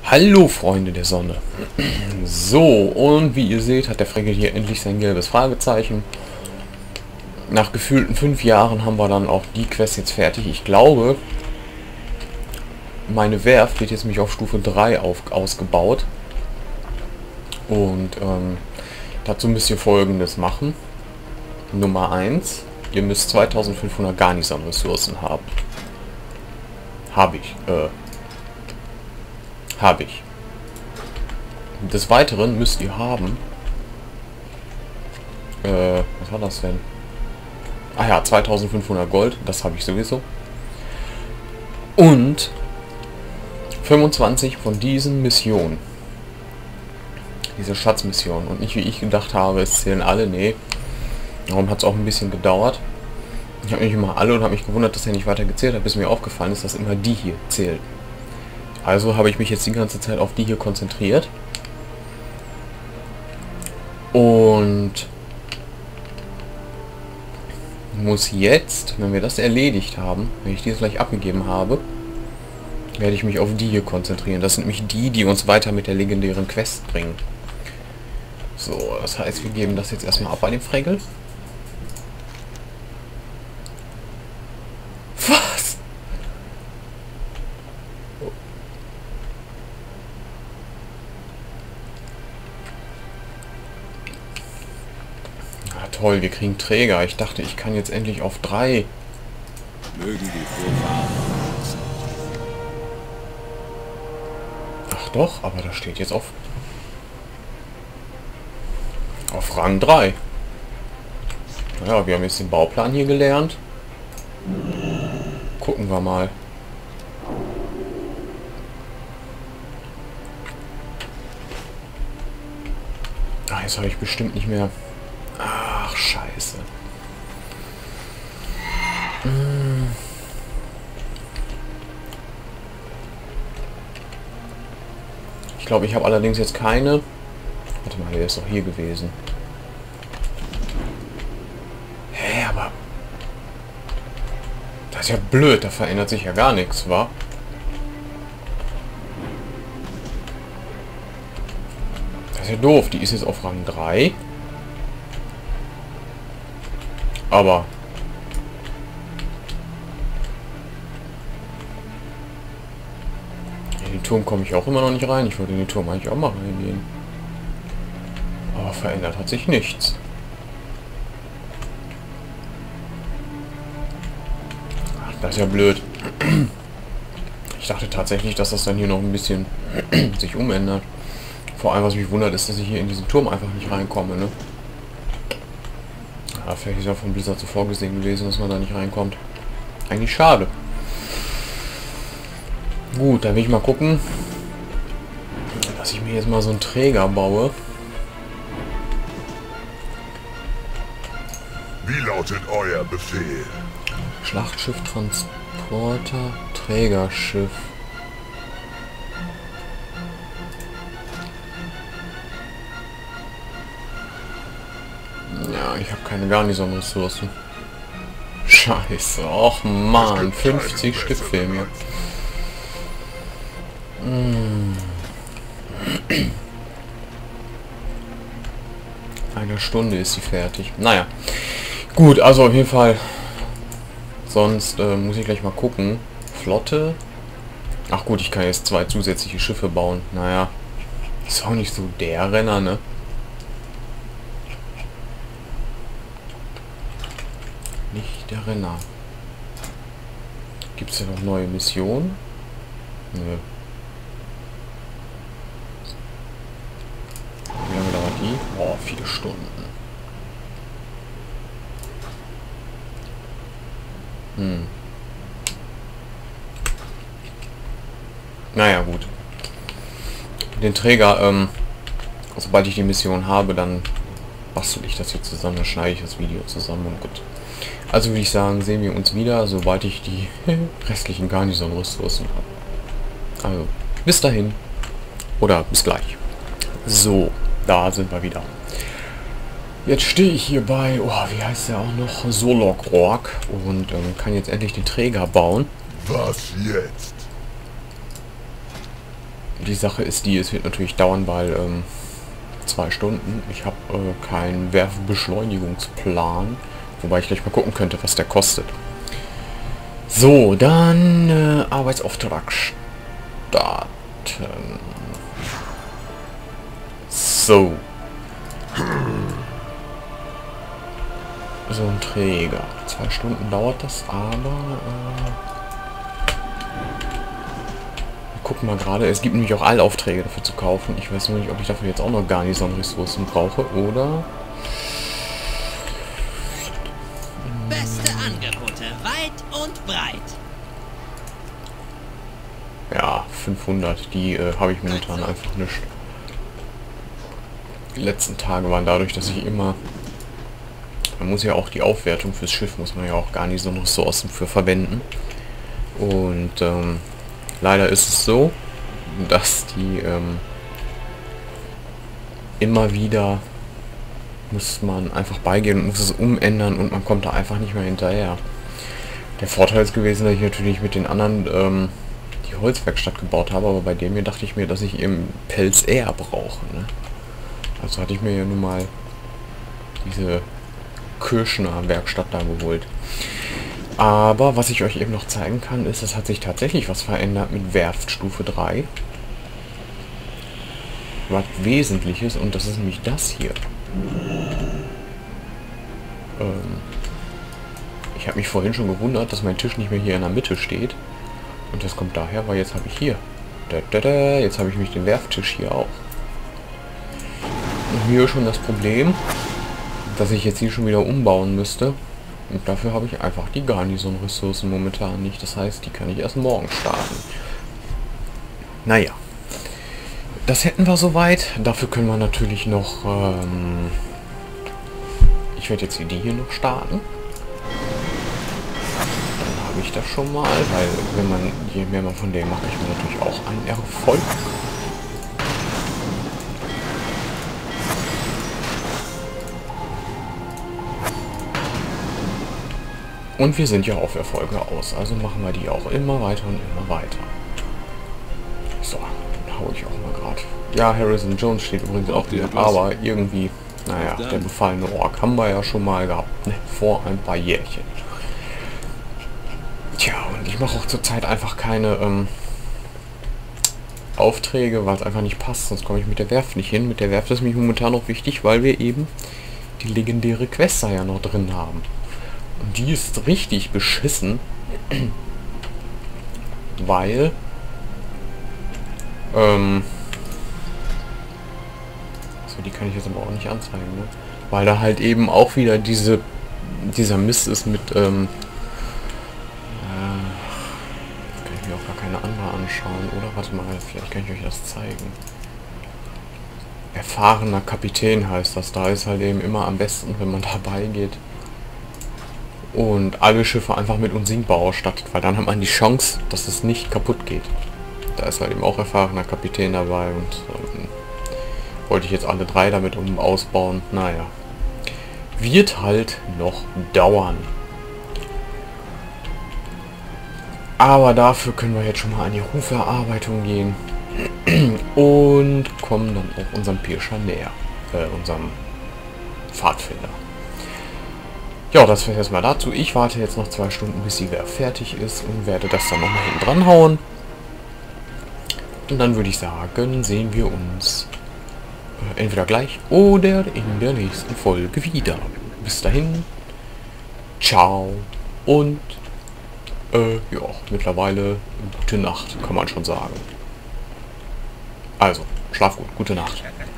Hallo Freunde der Sonne. So, und wie ihr seht, hat der Fregel hier endlich sein gelbes Fragezeichen. Nach gefühlten 5 Jahren haben wir dann auch die Quest jetzt fertig. Ich glaube, meine Werft wird jetzt mich auf Stufe 3 ausgebaut. Und dazu müsst ihr Folgendes machen. Nummer 1. Ihr müsst 2500 Garnison-Ressourcen haben. Habe ich. Des Weiteren müsst ihr haben... was war das denn? Ah ja, 2500 Gold. Das habe ich sowieso. Und 25 von diesen Missionen. Diese Schatzmission. Und nicht wie ich gedacht habe, es zählen alle. Nee. Darum hat es auch ein bisschen gedauert. Ich habe nämlich immer alle und habe mich gewundert, dass er nicht weiter gezählt hat, bis mir aufgefallen ist, dass immer die hier zählen. Also habe ich mich jetzt die ganze Zeit auf die hier konzentriert. Und muss jetzt, wenn wir das erledigt haben, wenn ich die jetzt gleich abgegeben habe, werde ich mich auf die hier konzentrieren. Das sind nämlich die, die uns weiter mit der legendären Quest bringen. So, das heißt, wir geben das jetzt erstmal ab bei dem Fregel. Was? Ah, toll, wir kriegen Träger. Ich dachte, ich kann jetzt endlich auf 3. Mögen die Vorfahren. Ach doch, aber da steht jetzt auf Rang 3. Naja, wir haben jetzt den Bauplan hier gelernt. Gucken wir mal. Ah, jetzt habe ich bestimmt nicht mehr... Ach, scheiße. Ich glaube, ich habe allerdings jetzt keine... Warte mal, der ist doch hier gewesen. Hä, aber... Das ist ja blöd, da verändert sich ja gar nichts, wa? Das ist ja doof, die ist jetzt auf Rang 3. Aber... In den Turm komme ich auch immer noch nicht rein. Ich wollte in den Turm eigentlich auch mal reingehen. Aber verändert hat sich nichts. Ach, das ist ja blöd. Ich dachte tatsächlich, dass das dann hier noch ein bisschen sich umändert. Vor allem, was mich wundert, ist, dass ich hier in diesen Turm einfach nicht reinkomme, ne? Ja, vielleicht ist ja von Blizzard so vorgesehen gewesen, dass man da nicht reinkommt. Eigentlich schade. Gut, dann will ich mal gucken, dass ich mir jetzt mal so einen Träger baue. Wie lautet euer Befehl? Schlachtschiff, Transporter, Trägerschiff. Ja, ich habe keine Garnison-Ressourcen. Scheiße, och man, 50 Stück fehlen mir. Eine Stunde ist sie fertig. Naja. Gut, also auf jeden Fall. Sonst muss ich gleich mal gucken. Flotte. Ach gut, ich kann jetzt 2 zusätzliche Schiffe bauen. Naja. Ist auch nicht so der Renner, ne? Nicht der Renner. Gibt es ja noch neue Missionen? Nö. Wie lange dauert die? Oh, 4 Stunden. Naja, gut. Den Träger, sobald ich die Mission habe, dann bastel ich das hier zusammen, dann schneide ich das Video zusammen und gut. Also würde ich sagen, sehen wir uns wieder, sobald ich die restlichen Garnison-Ressourcen habe. Also, bis dahin. Oder bis gleich. So, da sind wir wieder. Jetzt stehe ich hier bei, oh, wie heißt der auch noch? Solok-Rock und kann jetzt endlich den Träger bauen. Was jetzt? Die Sache ist die, es wird natürlich dauern, weil 2 Stunden. Ich habe keinen Werfbeschleunigungsplan, wobei ich gleich mal gucken könnte, was der kostet. So, dann Arbeitsauftrag starten. So. So ein Träger. 2 Stunden dauert das, aber wir gucken mal gerade. Es gibt nämlich auch Allaufträge dafür zu kaufen. Ich weiß nur nicht, ob ich dafür jetzt auch noch Garnison-Ressourcen brauche, oder? Beste Angebote, weit und breit. Ja, 500. Die habe ich momentan einfach nicht. Die letzten Tage waren dadurch, dass ich immer... Man muss ja auch die Aufwertung fürs Schiff, muss man ja auch gar nicht so Ressourcen für verwenden. Und leider ist es so, dass die immer wieder muss man einfach beigehen und muss es umändern und man kommt da einfach nicht mehr hinterher. Der Vorteil ist gewesen, dass ich natürlich mit den anderen die Holzwerkstatt gebaut habe, aber bei dem hier dachte ich mir, dass ich eben Pelz eher brauche. Ne? Also hatte ich mir ja nun mal diese Kirschner Werkstatt da geholt. Aber was ich euch eben noch zeigen kann, ist, es hat sich tatsächlich was verändert mit Werftstufe 3. Was Wesentliches, und das ist nämlich das hier. Ich habe mich vorhin schon gewundert, dass mein Tisch nicht mehr hier in der Mitte steht. Und das kommt daher, weil jetzt habe ich hier. Jetzt habe ich nämlich den Werfttisch hier auch. Und hier schon das Problem, dass ich jetzt hier schon wieder umbauen müsste. Und dafür habe ich einfach die Garnison-Ressourcen momentan nicht. Das heißt, die kann ich erst morgen starten. Naja. Das hätten wir soweit. Dafür können wir natürlich noch... ich werde jetzt die hier noch starten. Dann habe ich das schon mal, weil wenn man je mehr man von dem macht, ich mir natürlich auch einen Erfolg. Und wir sind ja auf Erfolge aus, also machen wir die auch immer weiter und immer weiter. So, dann hau ich auch mal gerade. Ja, Harrison Jones steht übrigens auch hier, aber irgendwie, naja, der befallene Ork haben wir ja schon mal gehabt, ne? Vor ein paar Jährchen. Tja, und ich mache auch zurzeit einfach keine Aufträge, weil es einfach nicht passt, sonst komme ich mit der Werft nicht hin. Mit der Werft ist mich momentan noch wichtig, weil wir eben die legendäre Questa ja noch drin haben. Und die ist richtig beschissen, weil so, die kann ich jetzt aber auch nicht anzeigen, ne? Weil da halt eben auch wieder dieser Mist ist mit kann ich mir auch gar keine andere anschauen, oder? Warte mal, vielleicht kann ich euch das zeigen. Erfahrener Kapitän heißt das. Da ist halt eben immer am besten, wenn man dabei geht und alle Schiffe einfach mit unsinkbar ausstattet, weil dann hat man die Chance, dass es nicht kaputt geht. Da ist halt eben auch erfahrener Kapitän dabei und wollte ich jetzt alle 3 damit ausbauen. Naja, wird halt noch dauern. Aber dafür können wir jetzt schon mal an die Ruferarbeitung gehen und kommen dann auch unserem Pirscher näher, unserem Pfadfinder. Ja, das wäre erstmal dazu. Ich warte jetzt noch 2 Stunden, bis die Werft fertig ist und werde das dann nochmal hinten dran hauen. Und dann würde ich sagen, sehen wir uns entweder gleich oder in der nächsten Folge wieder. Bis dahin, ciao und ja, mittlerweile gute Nacht, kann man schon sagen. Also, schlaf gut, gute Nacht.